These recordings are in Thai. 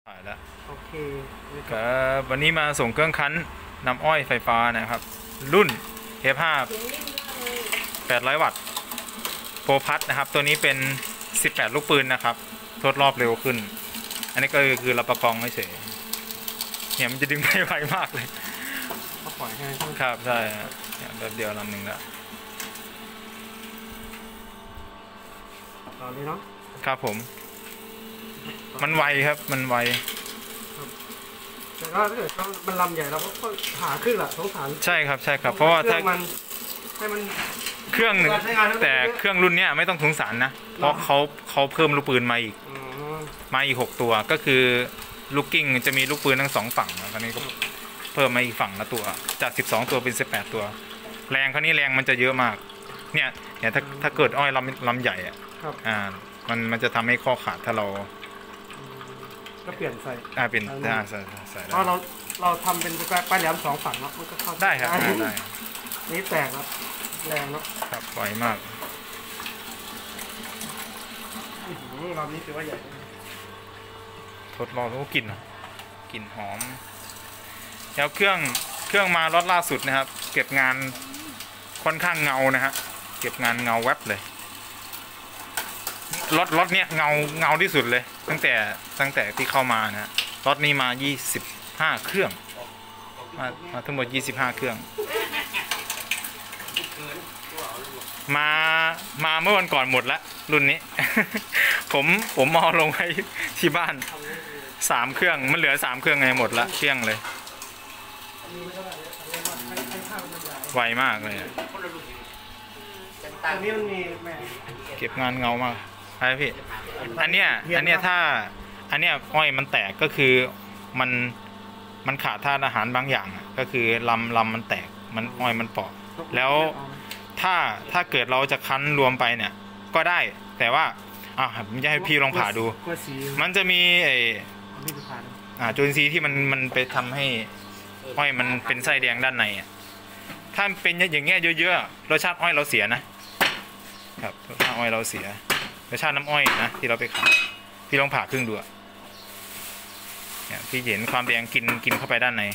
แล้วโอเคครับวันนี้มาส่งเครื่องคั้นน้ำอ้อยไฟฟ้านะครับ รุ่น F5 800 วัตต์โปรพัทนะครับ ตัวนี้เป็น 18 ลูกปืนนะครับ ทดรอบเร็วขึ้น อันนี้ก็คือเราประคองไม่เฉยเนี่ยมันจะดึงไปไวมากเลยก็ปล่อยให้ครับใช่แบบเดียวลำหนึ่งแล้วต่อเลยเนาะครับผมมันไวครับมันไวแต่ก็ถ้าเกิดมันลำใหญ่เราก็หาขึ้นแหละสงสารใช่ครับใช่ครับเพราะว่าถ้ามันให้มันเครื่องหนึ่งแต่เครื่องรุ่นนี้ไม่ต้องสงสารนะเพราะเขาเพิ่มลูกปืนมาอีก6 ตัวก็คือลูกกิ้งจะมีลูกปืนทั้ง2 ฝั่งนะตอนนี้ก็เพิ่มมาอีกฝั่งละตัวจาก12 ตัวเป็น18 ตัวแรงคราวนี้แรงมันจะเยอะมากเนี่ยถ้าเกิดอ้อยลำใหญ่อ่ะมันจะทำให้ข้อขาดถ้าเราก็เปลี่ยนใส่เปลี่ยนใส่เพราะเราทำเป็นปลายแหลม2 ฝั่งเนาะมันก็เข้าได้ครับได้นี่แตกแล้วแรงเนาะครับไวมากรอบนี้ถือว่าใหญ่ทดลองแล้วก็กลิ่นหอมแล้วเครื่องมารถล่าสุดนะครับเก็บงานค่อนข้างเงานะฮะเก็บงานเงาแวบเลยรถเนี้ยเงาที่สุดเลยตั้งแต่ที่เข้ามานะรถนี้มา25 เครื่องมาทั้งหมด25 เครื่องมาเมื่อวันก่อนหมดแล้วรุ่นนี้ ผมเอาลงไว้ที่บ้าน3 เครื่องมันเหลือ3 เครื่องไงหมดละเกลี้ยงเลยไวมากเลยอันนี้มันมีเก็บงานเงามากใช่พี่อันเนี้ยถ้าอันเนี้ยอ้อยมันแตกก็คือมันขาดธาตุอาหารบางอย่างก็คือลำมันแตกมันอ้อยมันเปาะแล้วถ้าเกิดเราจะคั้นรวมไปเนี่ยก็ได้แต่ว่าผมจะให้พี่ลองผ่าดูมันจะมีจุลินทรีย์ที่มันไปทำให้อ้อยมันเป็นไส้แดงด้านในถ้าเป็นอย่างเงี้ยเยอะๆรสชาติอ้อยเราเสียนะครับรสชาติอ้อยเราเสียรสชาติน้ำอ้อยนะที่เราไปขายพี่ลองผ่าครึ่งดูเนี่ยพี่เห็นความแดงกินเข้าไปด้านใน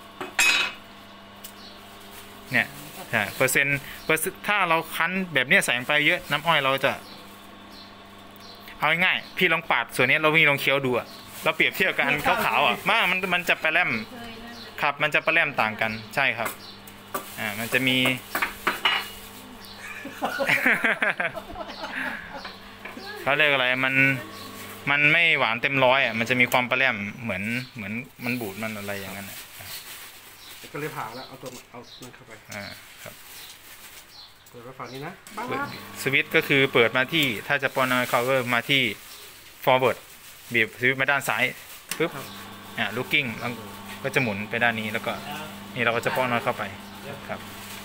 เนี่ยเปอร์เซ็นต์ถ้าเราคั้นแบบนี้ใส่ไปเยอะน้ำอ้อยเราจะเอาง่ายๆพี่ลองปาดส่วนนี้เราพี่ลองเคี้ยวดูเราเปรียบเทียบกันขาวๆมันจะแปรแลมครับมันจะแปรแลมต่างกันใช่ครับมันจะมี เขาเรียกอะไรมันไม่หวานเต็มร้อยมันจะมีความแปรแลมเหมือนมันบูดมันอะไรอย่างนั้นก็เลยผ่าแล้วเอานั่นเข้าไปครับเปิดไปฝั่งนี้นะสวิตช์ก็คือเปิดมาที่ถ้าจะป้อนน้อยเขาก็มาที่ forward บีบสวิตช์มาด้านซ้ายปึ๊บlooking แล้วก็จะหมุนไปด้านนี้แล้วก็นี่เราก็จะป้อนน้อยเข้าไปครับ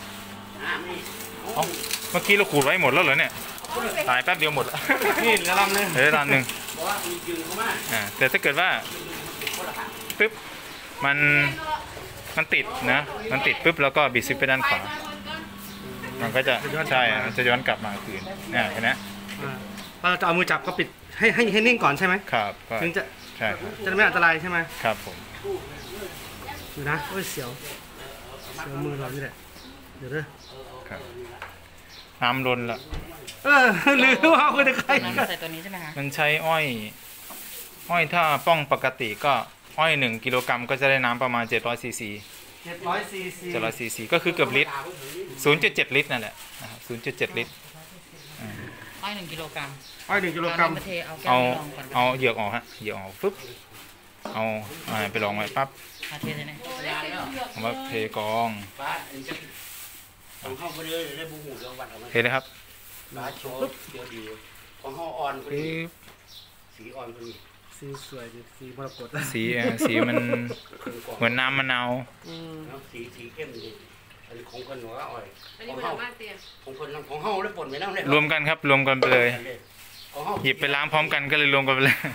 เมื่อกี้เราขูดไว้หมดแล้วเหรอเนี่ยตายแป๊บเดียวหมดแล้วนี่ลำนึงลำนึงแต่ถ้าเกิดว่าปึ๊บมันติดนะมันติดปึ๊บแล้วก็บิดซิปไปด้านขวามันก็จะใช่มันจะย้อนกลับมาคืนเห็นไหมเราจะเอามือจับก็ปิดให้นิ่งก่อนใช่ไหมครับถึงจะใช่จะไม่อันตรายใช่ไหมครับผมดูนะโอ้ยเสียวมือเรานี่แหละเดี๋ยวด้วยครับน้ำล้นละหรือว่าคุณจะใครใส่ตัวนี้ใช่ไหมคะมันใช้อ้อยถ้าป้องปกติก็อ้อย1 กิโลกรัมก็จะได้น้ำประมาณ700 ซีซี700 ซีซีก็คือเกือบลิตร 0.7 ลิตรนั่นแหละนะครับ 0.7 ลิตรอ้อย1 กิโลกรัมอ้อย1 กิโลกรัมเอาเหยือกออกเหยือกออกปึ๊บเอาไปลองไว้ปั๊บเทเลยนะผมว่าเทกองเทเลยครับของห่ออ่อนสีอ่อนพอดีสีสวยดีสีมรกตสีมันเหมือนน้ำมะนาวสีเข้มดีอันนี้ของคนหัวอ่อยของห่อของห่อแล้วป่นไปน้ำเลยรวมกันครับรวมกันไปเลยหยิบไปล้างพร้อมกันก็เลยรวมกันไปเลย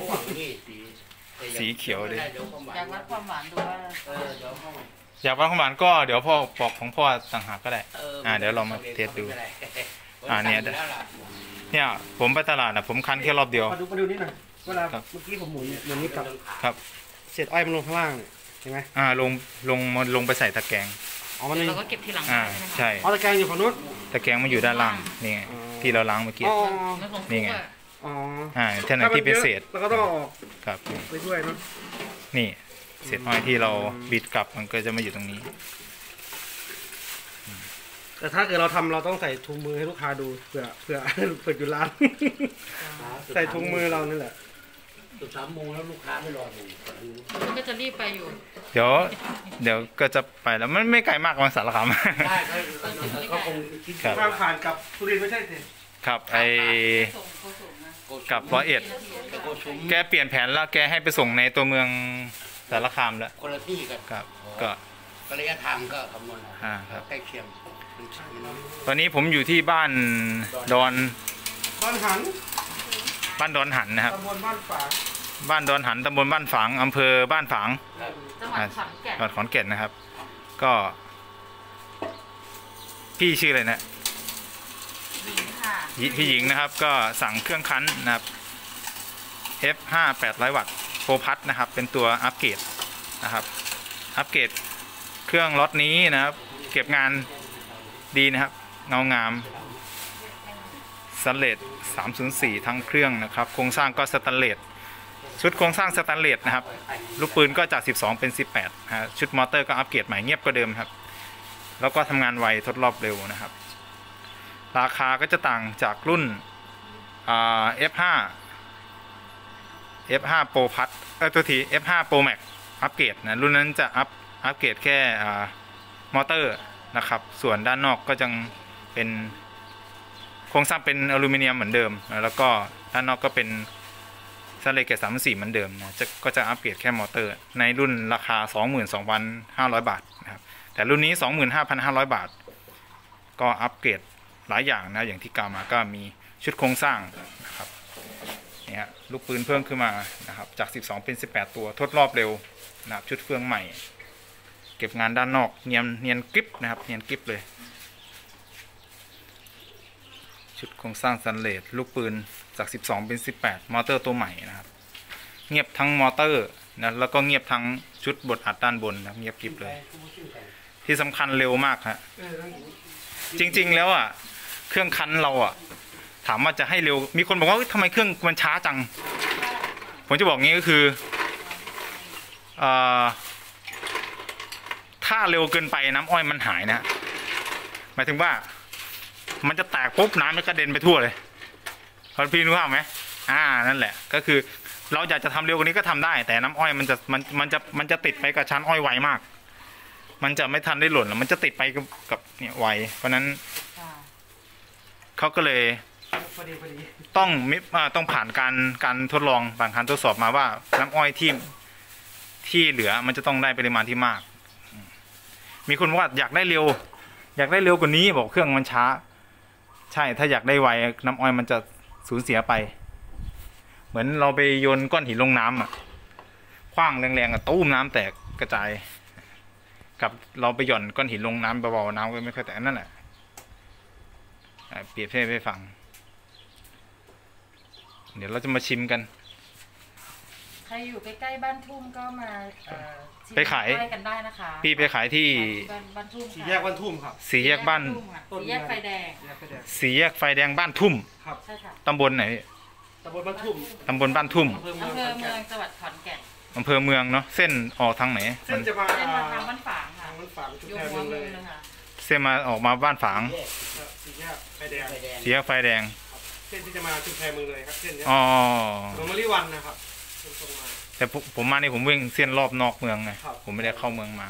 สีเขียวเลยอยากวัดความหวานดูว่าอยากวัดความหวานก็เดี๋ยวพ่อบอกของพ่อต่างหากก็ได้เดี๋ยวเรามาเทสดูเนี่ยผมไปตลาดผมคั้นแค่รอบเดียวมาดูนี่หน่อยเวลาเมื่อกี้ผมหมุนนี้กลับครับเศษอ้อยมันลงข้างล่างเนี่ยเห็นไหมลงไปใส่ตะแกรงอ๋อมันเราก็เก็บทีหลังอ่าใช่ไหมคะใช่อ๋อตะแกรงอยู่ฝั่งนู้นตะแกรงมันอยู่ด้านล่างนี่ไงอ๋อที่เราล้างเมื่อกี้อ๋อแล้วของนี่ไงอ๋อแท่านไหนที่เป็นเศษแล้วก็ต้องเอาออกครับไปด้วยเนาะนี่เศษอ้อยที่เราบิดกลับมันก็จะมาอยู่ตรงนี้แต่ถ้าเกิดเราทำเราต้องใส่ถุงมือให้ลูกค้าดูเผื่ออยู่ร้าน ใส่ถุงมือเรานี่แหละตุด3 โมงแล้วลูกค้าไม่รอดูมันก็จะรีบไปอยู่เดี๋ยวก็จะไปแล้วมันไม่ไกลมากบางสารคามได้เขาคงคิดครับทางผ่านกับสุรินทร์ไม่ใช่สิครับส่งเขาส่งนะกับ101 โกชุมแกเปลี่ยนแผนแล้วแกให้ไปส่งในตัวเมืองสารคามแล้วคนละที่กันครับก็ระยะทางก็คำนวณเอาครับใกล้เคียงมันตอนนี้ผมอยู่ที่บ้านดอนบ้านหันดอนหันนะครับตำบลบ้านฝางบ้านดอนหันตำบลบ้านฝางอำเภอบ้านฝางจังหวัดขอนแก่นจังหวัดขอนแก่นนะครับ ก็พี่ชื่ออะไรนะหญิงค่ะพี่หญิงนะครับก็สั่งเครื่องคั้นนะครับ F5 800 วัตต์โฟพัทนะครับ เป็นตัวอัปเกรดนะครับ อัปเกรดเครื่องล็อตนี้นะครับ เก็บงานดีนะครับ เงางามสแตนเลส304 ทั้งเครื่องนะครับ โครงสร้างก็สแตนเลสชุดโครงสร้างสแตนเลสนะครับ ลูกปืนก็จาก12เป็น18นะฮะชุดมอเตอร์ก็อัปเกรดใหม่เงียบกว่าเดิมครับ แล้วก็ทำงานไวทดรอบเร็วนะครับ ราคาก็จะต่างจากรุ่นF5 Pro Plus ตัวที F5 Pro Max อัปเกรดนะรุ่นนั้นจะอัปเกรดแค่มอเตอร์นะครับส่วนด้านนอกก็ยังเป็นโครงสร้างเป็นอลูมิเนียมเหมือนเดิมนะแล้วก็ด้านนอกก็เป็นสแตนเลสเกรด34เหมือนเดิมนะก็จะอัปเกรดแค่มอเตอร์ในรุ่นราคา 22,500 บาทนะครับแต่รุ่นนี้ 25,500 บาทก็อัปเกรดหลายอย่างนะอย่างที่กล่าวมาก็มีชุดโครงสร้างนะครับเนี่ยลูกปืนเพิ่มขึ้นมานะครับจาก12เป็น18ตัวทดรอบเร็วนะครับชุดเฟืองใหม่เก็บงานด้านนอกเนียนกริบนะครับเนียนกริบเลยชุดโครงสร้างสแตนเลสลูกปืนจาก12เป็น18มอเตอร์ตัวใหม่นะครับเงียบทั้งมอเตอร์นะแล้วก็เงียบทั้งชุดบดอัดด้านบนนะเงียบกริบเลยที่สำคัญเร็วมากฮะจริงๆแล้วอ่ะเครื่องคั้นเราอ่ะถามว่าจะให้เร็วมีคนบอกว่าทำไมเครื่องมันช้าจังผมจะบอกงี้ก็คือถ้าเร็วเกินไปน้ำอ้อยมันหายนะหมายถึงว่ามันจะแตกปุ๊บน้ำมันกระเด็นไปทั่วเลยพอพี่รู้ภาพไหมนั่นแหละก็คือเราอยากจะทำเร็วกว่านี้ก็ทำได้แต่น้ำอ้อยมันจะติดไปกับชั้นอ้อยไวมากมันจะไม่ทันได้หล่นแล้วมันจะติดไปกับเนี่ยไวเพราะนั้นเขาก็เลยต้องผ่านการทดลองผ่านการทดสอบมาว่าน้ำอ้อยที่เหลือมันจะต้องได้ปริมาณที่มากมีคนบอกว่าอยากได้เร็วกว่านี้บอกเครื่องมันช้าใช่ถ้าอยากได้ไวน้ำอ้อยมันจะสูญเสียไปเหมือนเราไปโยนก้อนหินลงน้ำคว้างแรงๆตู้มน้ำแตกกระจายกับเราไปหย่อนก้อนหินลงน้ำเบาๆน้ำก็ไม่ค่อยแตกนั่นแหละเปรียบเทียบให้ฟังเดี๋ยวเราจะมาชิมกันใครอยู่ใกล้ๆบ้านทุ่มก็มาชิมไปขายใกล้กันได้นะคะพี่ไปขายที่บ้านทุ่มสี่แยกบ้านทุ่มครับสี่แยกบ้านสี่แยกไฟแดงสี่แยกไฟแดงบ้านทุ่มครับใช่ค่ะตำบลไหนตำบลบ้านทุ่มตำบลบ้านทุ่มอำเภออำเภอเมืเมืออง งจังหวัดขอนแก่นอำเภอเมืองเนาะเส้นออกทางไหนเส้นจะมาเส้นมาทางบ้านฝางค่ะทางบ้านฝางชุมโยแพงหัวเมืมืองอเลเลย ยค่ะเส้นมาออกมาบ้านฝางสี่แยกไฟแดงไฟแดงสี่แยกไฟแดงเส้นที่จะมาชุมแพเมืองเลยครับเส้นนี้อ๋อลงมาริวันนะครับตรงมาแต่ผมมานี่ผมวิ่งเส้นรอบนอกเมืองไงครับผมไม่ได้เข้าเมืองมา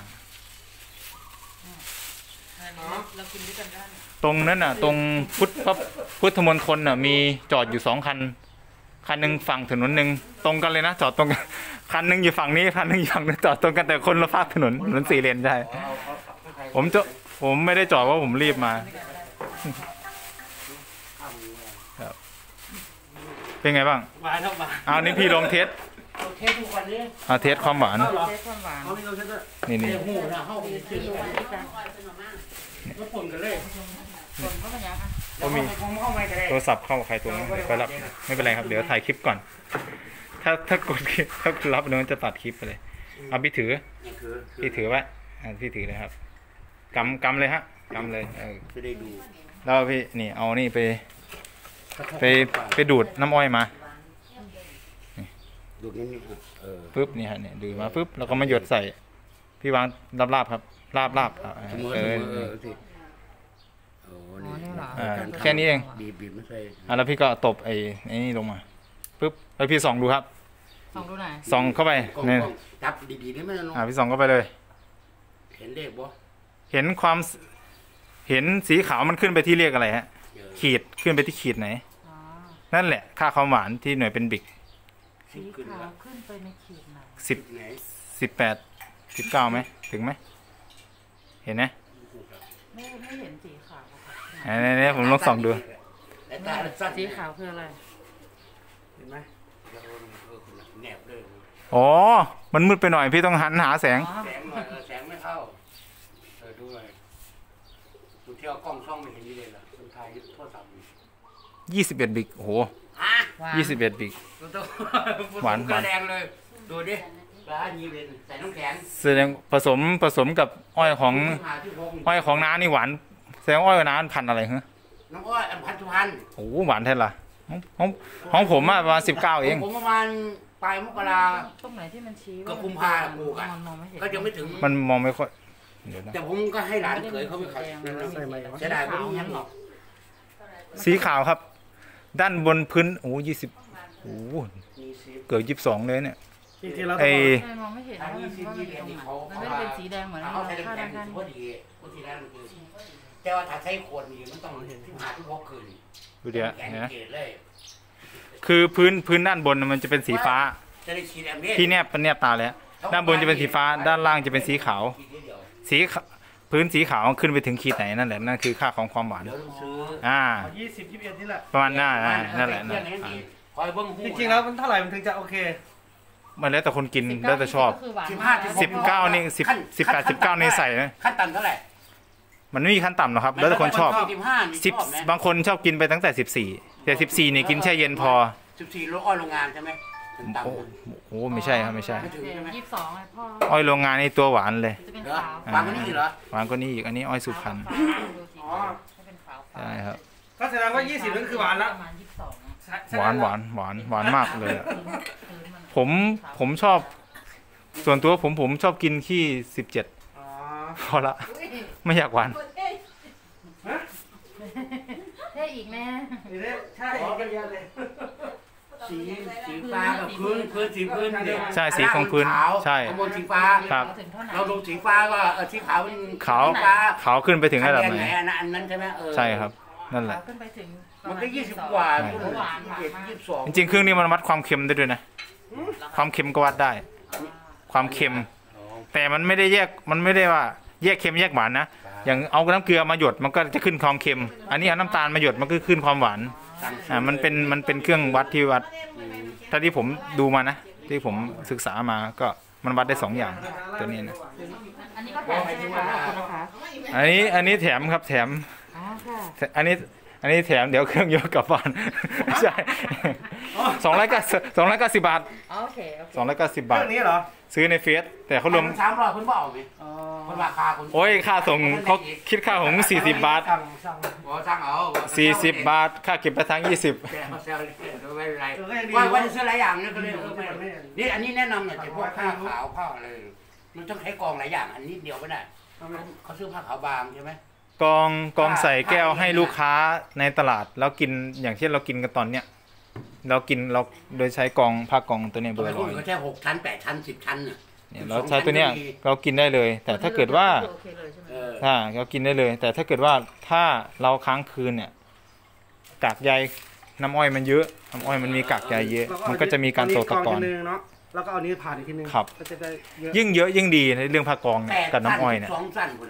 อันนี้เรากินด้วยกันได้ตรงนั้นน่ะตรงพุทธมณฑลน่ะมีจอดอยู่2 คันหนึ่งฝั่งถนนหนึ่งตรงกันเลยนะจอดตรงกันคันหนึ่งอยู่ฝั่งนี้คันหนึ่งอยู่ฝั่งนู้นจอดตรงกันแต่คนละภาคถนน4 เลนใช่ผมไม่ได้จอดว่าผมรีบมาครับเป็นไงบ้างหวานครับหวานเอานี่พี่ลองเทสเอาเทสทุกวันนี้เอาเทสความหวานเทสความหวานเอานี่เราเช็ดด้วยนี่เทสหูนะเข้าไปซื้อแล้วป่นกันเลยคนก็เป็นยังอ่ะก็มีผมเข้าไปกันเลยโทรศัพท์เข้าใครตัวนั้นเดี๋ยวไปรับไม่เป็นไรครับเดี๋ยวถ่ายคลิปก่อนถ้ากดถ้ารับเนื้อจะตัดคลิปไปเลยเอาพี่ถือนี่คือพี่ถือไว้พี่ถือเลยครับกำเลยฮะกำเลยจะได้ดูแล้วพี่นี่เอานี่ไปดูดน้ำอ้อยมาดูนิดนึงปึ๊บนี่ฮะเนี่ยดูมาปึ๊บแล้วก็มาหยดใส่พี่วางลาบครับลาบสิโอ้นี่แค่นี้เองบีบไม่ใช่แล้วพี่ก็ตบไอ้นี่ลงมาปึ๊บแล้วพี่ส่องดูครับส่องดูไหนส่องเข้าไปเนี่ยจับดีๆได้ไหมลุงพี่ส่องเข้าไปเลยเห็นเลขบ่เห็นสีขาวมันขึ้นไปที่เรียกอะไรฮะขีดขึ้นไปที่ขีดไหนนั่นแหละค่าความหวานที่หน่วยเป็นบิกสีขาวขึ้นไปในขีดไหน 18 19ไหมถึงไหมเห็นไหมไม่เห็นสีขาวเนี่ยผมลองส่องดูสีขาวคืออะไรเห็นไหมแนบเลยอ๋อมันมืดไปหน่อยพี่ต้องหันหาแสงหน่อยแสงไม่เข้าดูหน่อยดูเที่ยวกล้องช่องไม่เห็นนี่เลยล่ะคนไทยโทรศัพท์ 21 บิกโอ้โห21 บิกหวานแดงเลยดูดิปลายีเป็นใส่น้ำแข็งแสดงผสมกับอ้อยของน้านี่หวานแสดงอ้อยน้าพันอะไรฮะน้ำอ้อยพันสุพรรณโอ้หวานแท้ละของผมประมาณ19เองผมประมาณปลายมกราตรงไหนที่มันชี้ก็กุมภาปลูกก็ยังไม่ถึงมันมองไม่ค่อยแต่ผมก็ให้หลานเขยเขาไปขายจะได้ไม่รู้ยังหรอกสีขาวครับด้านบนพื้นโอ้20โอ้เกือบ22เลยเนี่ยไอ้มองไม่เห็นว่ามันไม่ได้เป็นสีแดงเหมือนเราคาดกันพอดีสีแดงมันคือแต่ว่าถ้าใช้ขวดนี่มันต้องเห็นที่หาที่พกคืนดูเดี๋ยวนะคือพื้นด้านบนมันจะเป็นสีฟ้าที่แนบตาแล้วด้านบนจะเป็นสีฟ้าด้านล่างจะเป็นสีขาวพื้นสีขาวขึ้นไปถึงขีดไหนนั่นแหละนั่นคือค่าของความหวาน 20 21นี่แหละประมาณนั่นแหละจริงๆแล้วมันเท่าไหร่มันถึงจะโอเคมันแล้วแต่คนกินแล้วแต่ชอบ19นี่18 19นี่ใส่นะขั้นต่ำเท่าไหร่มันไม่มีขั้นต่ำหรอกครับแล้วแต่คนชอบ10บางคนชอบกินไปตั้งแต่14แต่14นี่กินแช่เย็นพอ 14อ้อยโรงงานใช่ไหมโอ้ไม่ใช่ครับไม่ใช่ 22พ่ออ้อยโรงงานนี่ตัวหวานเลยหวานกว่านี้เหรอหวานกว่านี้อีกอันนี้อ้อยสุพรรณใช่ครับก็แสดงว่า20นั่นคือหวานแล้วหวานมากเลยผมชอบส่วนตัวผมชอบกินขี้17พอละไม่อยากหวานเท่อีกแม่ใช่ก็เยอะเลยสีฟ้ากับพื้นสีพื้นเด็กใช่สีของพื้นใช่ข้างบนสีฟ้าครับเราลงสีฟ้าว่าสีขาวเป็นขาวขึ้นไปถึงระดับไหนอันนั้นใช่ไหมใช่ครับนั่นแหละขึ้นไปถึงมันก็20 กว่าจริงๆเครื่องนี้มันวัดความเค็มได้ด้วยนะความเค็มก็วัดได้ความเค็มแต่มันไม่ได้ว่าแยกเค็มแยกหวานนะอย่างเอาน้ำเกลือมาหยดมันก็จะขึ้นความเค็มอันนี้เอาน้ำตาลมาหยดมันก็ขึ้นความหวานมันเป็นเครื่องวัดที่วัดถ้าที่ผมดูมานะที่ผมศึกษามาก็มันวัดได้2อย่างตัวนี้นะอันนี้ก็แถมใช่ไหมคะอันนี้แถมครับแถมอันนี้แถมเดี๋ยวเครื่องยกกลับบ้านใช่290 บาท290 บาทเครื่องนี้เหรอซื้อในเฟซแต่เขารวม 300คุณบอกไหมคนราคาคุณโอ้ยค่าส่งเขาคิดค่าของ40 บาท40 บาทค่าเก็บไปทาง20 ไม่เป็นไรว่าจะซื้อหลายอย่างนี่ก็เลยนี่อันนี้แนะนำหน่อยจะพวกผ้าขาวผ้าอะไรมันต้องใช้กองหลายอย่างอันนี้เดียวไม่ได้เขาซื้อผ้าขาวบางใช่ไหมกองใส่แก้วให้ลูกค้าในตลาดแล้วกินอย่างเช่นเรากินกันตอนเนี้ยเราโดยใช้ผ้ากองตัวนี้เบอร์100 เขาใช้6 ชั้น 8 ชั้น 10 ชั้นเนี่ยเราใช้ตัวเนี้ยเรากินได้เลยแต่ถ้าเกิดว่าเรากินได้เลยแต่ถ้าเกิดว่าถ้าเราค้างคืนเนี่ยกากใยน้ำอ้อยมันเยอะน้ำอ้อยมันมีกากใยเยอะมันก็จะมีการโตตะกอนแล้วก็เอานี้ผ่านอีกทีนึงก็จะได้ยิ่งเยอะยิ่งดีในเรื่องผ้ากองกับน้ำอ้อยเนี่ย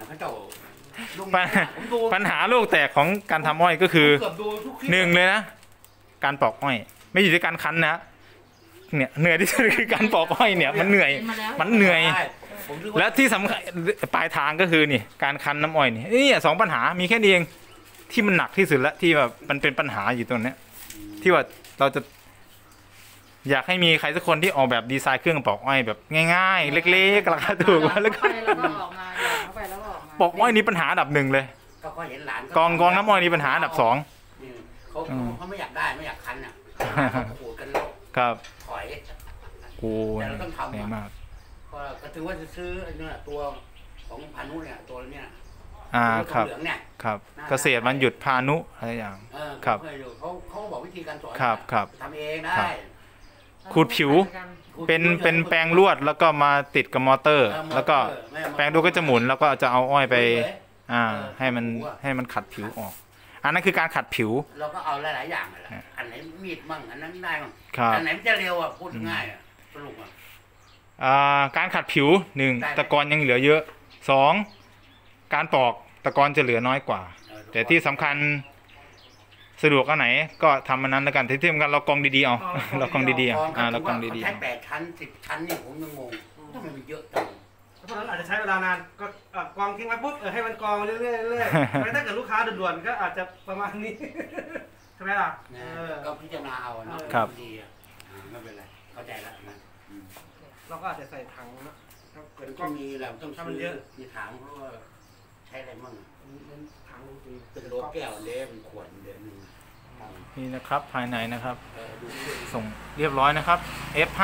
ปัญหาโลกแตกของการทำอ้อยก็คือ1เลยนะการปอกอ้อยไม่อยู่ที่การคั้นนะเนี่ยเหนื่อยที่สุดคือการปอกอ้อยเนี่ยมันเหนื่อยและที่สำคัญปลายทางก็คือนี่การคั้นน้ำอ้อยนี่2ปัญหามีแค่นี้เองที่มันหนักที่สุดแล้วที่แบบมันเป็นปัญหาอยู่ตรงนี้ที่ว่าเราจะอยากให้มีใครสักคนที่ออกแบบดีไซน์เครื่องปอกอ้อยแบบง่ายๆ เล็กๆราคาถูกแล้วก็เข้าไปแล้วก็ออกมาหย่อนเข้าไปแล้วก็ออกมาปอกอ้อยนี่ปัญหาอันดับหนึ่งเลยก็เห็นหลานกองน้ำอ้อยนี่ปัญหาอันดับสองเขาไม่อยากได้ไม่อยากคันอ่ะเขาขูดกันแล้วครับถอยกูแต่เราต้องทำแรงมากก็ถือว่าจะซื้อเนี่ยตัวของพานุเนี่ยตัวเนี่ยครับเหลืองเนี่ยครับ เกษตรมันหยุดพานุอะไรอย่าง ครับเขาบอกวิธีการสอนครับทำเองได้ขูดผิว เป็นแปรงลวดแล้วก็มาติดกับมอเตอร์ แล้วก็แปรงดูก็จะหมุนแล้วก็จะเอาอ้อยไปให้มันขัดผิวออก อันนั้นคือการขัดผิวเราก็เอาหลายๆอย่างแหละอันไหนมีดมั่งอันนั้นได้มั่งครับอันไหนมันจะเร็วอ่ะพูดง่ายอ่ะสรุปอ่ะการขัดผิวหนึ่งได้ไหมตะกอนยังเหลือเยอะสองการปอกตะกอนจะเหลือน้อยกว่า แต่ที่สำคัญสะดวกอันไหนก็ทำอันนั้นแล้วกันที่สำคัญเรากองดีๆเอาเรากองดีๆเรากองดีๆใช้8 ชั้น 10 ชั้นนี่ผมยังงงทำไมมันเยอะจังเพราะฉะนั้นอาจจะใช้เวลานานก็กองทิ้งไว้ปุ๊บให้มันกองเรื่อยๆเรื่อยๆไม่ถ้าเกิดลูกค้าด่วนๆก็อาจจะประมาณนี้ ใช่ไหมล่ะก็พิจารณาเอาเนาะครับดีอ่ะไม่เป็นไรเข้าใจแล้วนะเราก็อาจจะใส่ถังนะถ้าเกิมัดนกก็ล้องมีแหละต้องถ้ามันเยอะมีถามเพราะว่าใช้อะไรมั่งถังจริงเป็นโหลแก้วเด้เป็นขวดเดือนนึงนี่นะครับภายในนะครับดูส่งเรียบร้อยนะครับ F5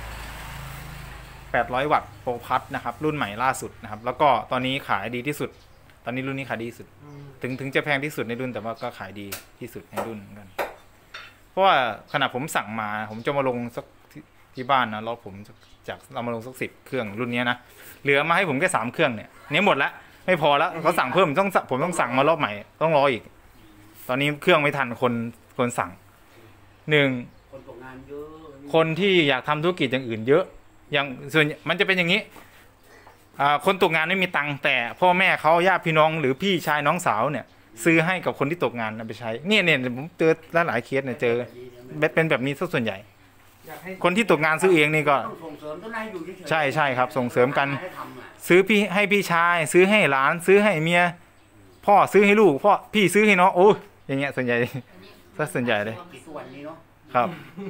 800 วัตต์โปรพัทนะครับรุ่นใหม่ล่าสุดนะครับแล้วก็ตอนนี้ขายดีที่สุด ตอนนี้รุ่นนี้ขายดีที่สุด ถึงจะแพงที่สุดในรุ่นแต่ว่าก็ขายดีที่สุดในรุ่นเหมือนกันเพราะว่าขณะผมสั่งมาผมจะมาลงสักที่บ้านนะแล้วผมจากเรามาลงสัก10 เครื่องรุ่นนี้นะเหลือมาให้ผมแค่3 เครื่องเนี่ยหมดแล้วไม่พอแล้วเขาสั่งเพิ่มผมต้องสั่งมารอบใหม่ต้องรออีก ตอนนี้เครื่องไม่ทันคนสั่งหนึ่งคนตกงานเยอะคนที่อยากทำธุรกิจอย่างอื่นเยอะอย่างส่วนมันจะเป็นอย่างนี้คนตกงานไม่มีตังค์แต่พ่อแม่เขาญาติพี่น้องหรือพี่ชายน้องสาวเนี่ยซื้อให้กับคนที่ตกงานเอาไปใช้เนี่ยผมเจอหลายเคสเนี่ยเจอเป็นแบบนี้ซะส่วนใหญ่ คนที่ตกงานซื้อเองนี่ก็ต้องส่งเสริมต้องให้อยู่เฉยๆใช่ครับส่งเสริมกันให้ทำอะซื้อให้พี่ชายซื้อให้หลานซื้อให้เมียพ่อซื้อให้ลูกพ่อพี่ซื้อให้น้องโอ้ยอย่างเงี้ยส่วนใหญ่ซะส่วนใหญ่เลยกี่ส่วนนี้เนาะครับ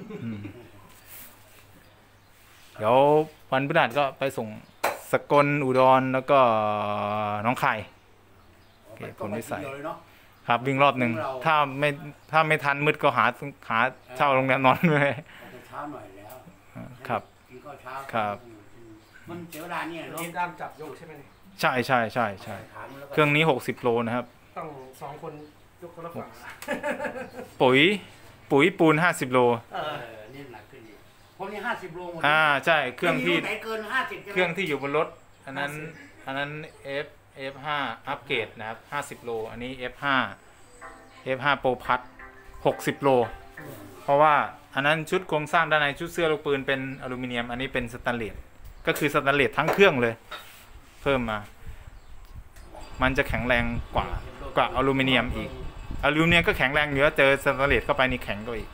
เดี๋ยววันพฤหัสก็ไปส่งสกลอุดรแล้วก็น้องคายโอเคผลวิสัยก็ไปทีเดีวเลยเนาะครับวิ่งรอบหนึ่งถ้าไม่ทันมืดก็หาเช่าโรงแรมนอนเลยอาจจะเช้าหน่อยแล้วครับกินข้าวเช้าครับมันเสียเวลาเนี่ยเนาะทีมด้ามจับโยกใช่ไหมเนี่ยใช่ถามแล้วก็เครื่องนี้60 โลนะครับต้อง2 คนยกคนละฝั่งปุ๋ยปูน50 โลนี่หนักขึ้นอีกพวกนี้50 โลหมดใช่เครื่องที่ไม่มีไหนเกิน50ใช่ไหมเครื่องที่อยู่บนรถอันนั้น F5 อัปเกรดนะครับ50 โลอันนี้ F5 Pro Plus 60 โลเพราะว่าอันนั้นชุดโครงสร้างด้านในชุดเสื้อลูกปืนเป็นอลูมิเนียมอันนี้เป็นสแตนเลสก็คือสแตนเลสทั้งเครื่องเลยเพิ่มมามันจะแข็งแรงกว่าอลูมิเนียมอีกอลูมิเนียมก็แข็งแรงอยู่แล้วเจอสแตนเลสเข้าไปนี่แข็งกว่าอีก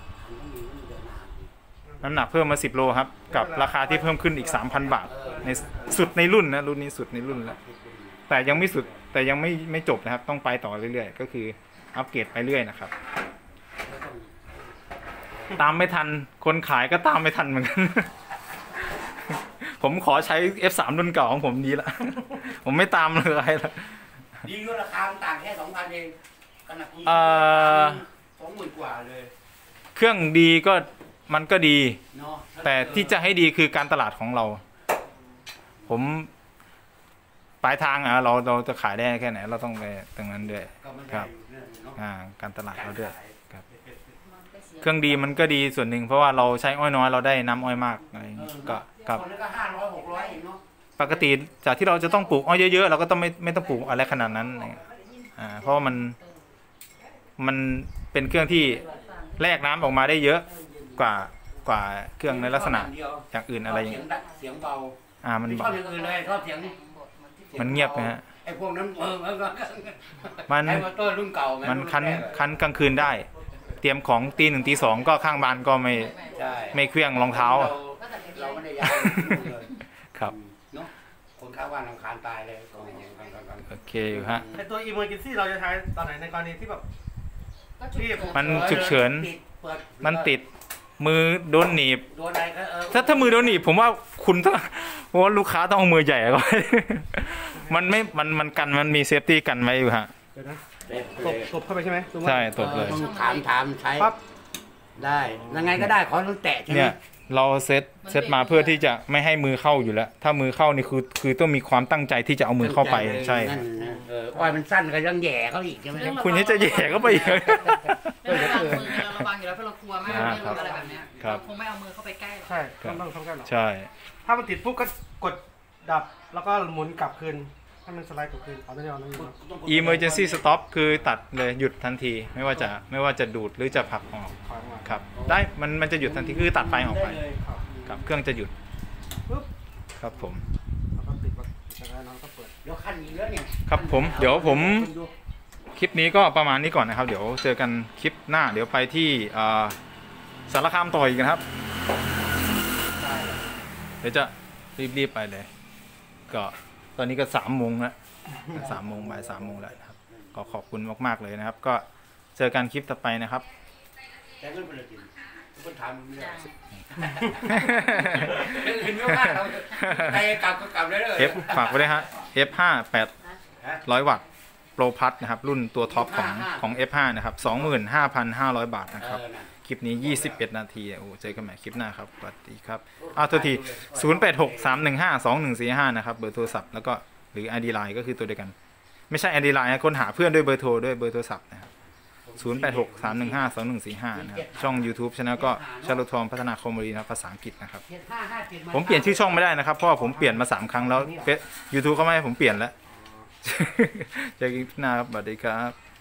น้ำหนักเพิ่มมา10 โลครับกับราคาที่เพิ่มขึ้นอีก 3,000 บาทในสุดในรุ่นนะรุ่นนี้สุดในรุ่นแล้วแต่ยังไม่สุดแต่ยังไม่จบนะครับต้องไปต่อเรื่อยๆก็คืออัปเกรดไปเรื่อยนะครับตามไม่ทันคนขายก็ตามไม่ทันเหมือนกัน ผมขอใช้ F3 รุ่นเก่าของผมดีละ ผมไม่ตามเลยละดีก็ราคาต่างแค่ 2,000 เองขนาดนี้20,000 กว่าเลยเครื่องดีก็มันก็ดีเนาะแต่ที่จะให้ดีคือการตลาดของเรา ผมปลายทางเราจะขายได้แค่ไหนเราต้องไปตรงนั้นด้วยก็ไม่คได้รับอยู่เนี่ยเนาะการตลาดเราด้วยครับมันก็เสียเครื่องดีมันก็ดีส่วนหนึ่งเพราะว่าเราใช้อ้อยน้อยเราได้น้ำอ้อยมากอะไรอย่างงี้ก็กับคนนั้นก็500 600เองเนาะปกติจากที่เราจะต้องปลูกอ้อยเยอะๆเราก็ต้องไม่ต้องปลูกอะไรขนาดนั้นเพราะว่ามันเป็นเครื่องที่แลกน้ำออกมาได้เยอะกว่าเครื่องในลักษณะอย่างอื่นอะไรอย่างเงี้ยเสียงเบามันไม่ชอบอย่างอื่นเลยชอบเสียงมันเงียบนะฮะไอ้พวกนั้นมันไอ้มอเตอร์รุ่นเก่ามันคันกลางคืนได้ เตรียมของตี 1 ตี 2ก็ข้างบ้านก็ไม่เครื่องรองเท้าเราไม่ได้ย้ายเลยครับเนาะคนข้างบ้านรำคาญตายเลยโอเคอยู่ฮะไอตัว emergency เราจะใช้ตอนไหนในกรณีที่แบบก็ฉุกเฉินมันฉุกเฉินมันติดมือโดนหนีบโดนอะไรก็ถ้ามือโดนหนีบผมว่าคุณต้องเพราะว่าลูกค้าต้องเอามือใหญ่ก่อน มันไม่มันกันมันมีเซฟตี้กันไว้อยู่ฮะเดี๋ยวนะตบเข้าไปใช่ไหมใช่ตบเลยต้องถามใช้ปั๊บได้ยังไงก็ได้ขอต้องแตะใช่ไหมเนี่ยเราเซตมาเพื่อที่จะไม่ให้มือเข้าอยู่แล้ว ถ้ามือเข้านี่คือต้องมีความตั้งใจที่จะเอามือเข้าไปใช่นั่นนะอ้อยมันสั้นก็ยังแย่เขาอีกใช่ไหมคุณนี่จะแย่เข้าไปอีกเรื่องวางมือเราระวังอยู่แล้วเพราะเรากลัวมากเรื่องอะไรแบบเนี้ยครับเราคงไม่เอามือเข้าไปใกล้หรอกใช่ต้องเข้ากันหรอใช่ถ้ามันติดปุ๊บก็กดดับแล้วก็หมุนกลับคืนให้มันสไลด์กลับคืนเอาได้เอานั่นเอง emergency stop คือตัดเลยหยุดทันที ไม่ว่าจะดูดหรือจะผลักออกขวางมาครับได้มันจะหยุดทันทีคือตัดไฟออกไปครับครับเครื่องจะหยุดปุ๊บครับผมแล้วก็ปิดแล้วก็เปิดเดี๋ยวขั้นอีกแล้วเนี่ยครับผมเดี๋ยวผมคลิปนี้ก็ประมาณนี้ก่อนนะครับ เดี๋ยวเจอกันคลิปหน้าเดี๋ยวไปที่สารคามต่ออีกนะครับเดี๋ยวจะรีบไปเลย ก็ตอนนี้ก็3 โมงแล้ว3 โมงบ่าย3 โมงแล้วนะครับก็ขอบคุณมากๆเลยนะครับ ก็เจอกันคลิปต่อไปนะครับแต่เงินเป็นอะไรกินทุกคนถามมึงเลยจ้ะเห็นว่าเราใครกลับก็กลับได้เลย F ฝากไว้ด้วยฮะ F5 800 วัตต์โปรพัทนะครับรุ่นตัวท็อปของ F5 นะครับ 25,500 บาทนะครับคลิปนี้21 นาทีโอ้เจอกันใหม่คลิปหน้าครับสวัสดีครับโทษที 0863152145 นะครับเบอร์โทรศัพท์แล้วก็หรือ ID Line ก็คือตัวเดียวกันไม่ใช่ ID Line นะค้นหาเพื่อนด้วยเบอร์โทรด้วยเบอร์โทรศัพท์นะครับ0863152145 นะครับช่อง YouTube Channel ก็ชาลุทองพัฒนาคอมมูนิตี้ภาษาอังกฤษนะครับผมเปลี่ยนชื่อช่องไม่ได้นะครับเพราะว่าผมเปลี่ยนมา3 ครั้งแล้ว YouTube เขาไม่ให้ผมเปลี่ยนแล้ว เจอกันคลิปหน้าครับสวัสดีครับ